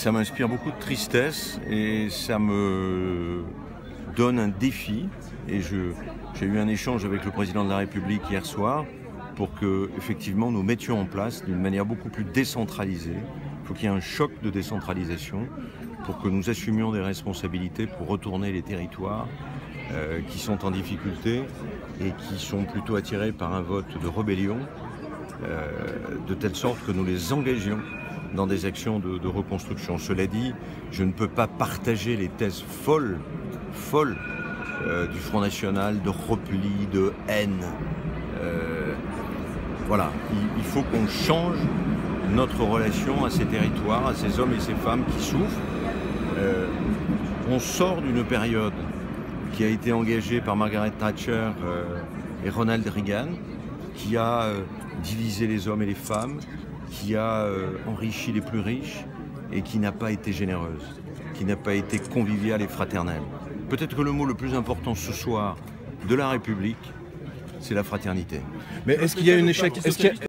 Ça m'inspire beaucoup de tristesse et ça me donne un défi. Et j'ai eu un échange avec le président de la République hier soir pour que, effectivement, nous mettions en place d'une manière beaucoup plus décentralisée. Il faut qu'il y ait un choc de décentralisation pour que nous assumions des responsabilités pour retourner les territoires qui sont en difficulté et qui sont plutôt attirés par un vote de rébellion, de telle sorte que nous les engagions dans des actions de reconstruction. Cela dit, je ne peux pas partager les thèses folles du Front National, de repli, de haine. Voilà, il faut qu'on change notre relation à ces territoires, à ces hommes et ces femmes qui souffrent. On sort d'une période qui a été engagée par Margaret Thatcher et Ronald Reagan, qui a divisé les hommes et les femmes, qui a enrichi les plus riches et qui n'a pas été généreuse, qui n'a pas été conviviale et fraternelle. Peut-être que le mot le plus important ce soir de la République, c'est la fraternité. Mais est-ce qu'il y a un échec